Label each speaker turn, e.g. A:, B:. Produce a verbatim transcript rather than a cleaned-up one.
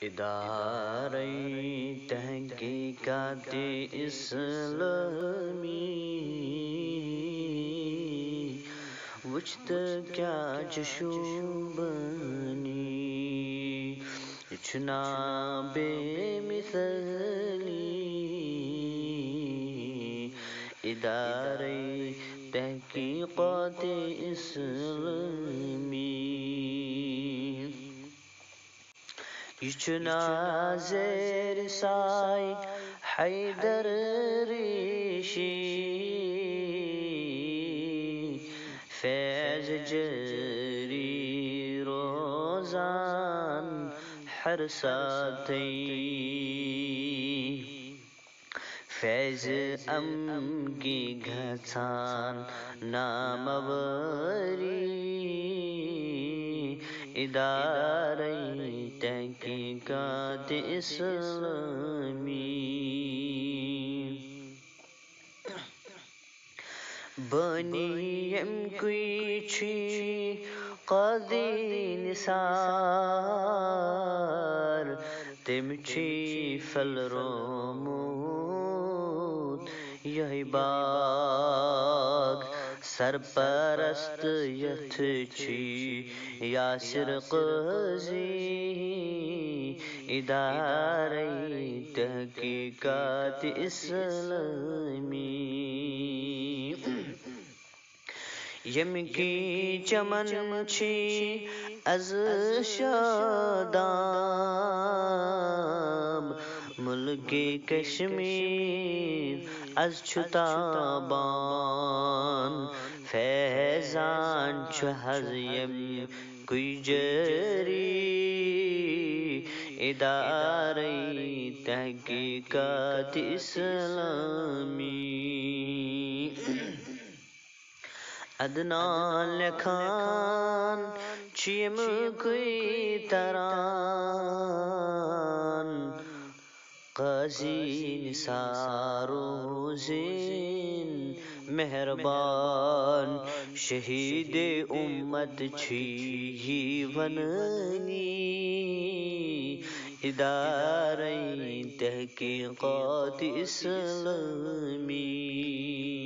A: ادارہ تحقیقات اسلامی وچھت کیا چشوبانی چنا بے مثلی ادارہ تحقیقات اسلامی یچنا زیر سائے حیدر ریشی فیض جری روزان ہر ساتھی فیض امگی گھسان ناموری ادارہ تحقیقات اسلامی بنیم کوئی چھی قاضی نثار تم چھی فل رومود یہی باغ سرپرست یتھ چھی یاسر قاضی ادارہ تحقیقات اسلامی یم کی چمن چھی از شاداب ملک کشمیر از چھتابان فیضان چھ حزیم کوئی جری ادارہ تحقیقات اسلامی عدنان لکھان چیم کوئی تران قاضی نثارو زین مہربان شہید امت چھی وننی ادارہ تحقیقات اسلامی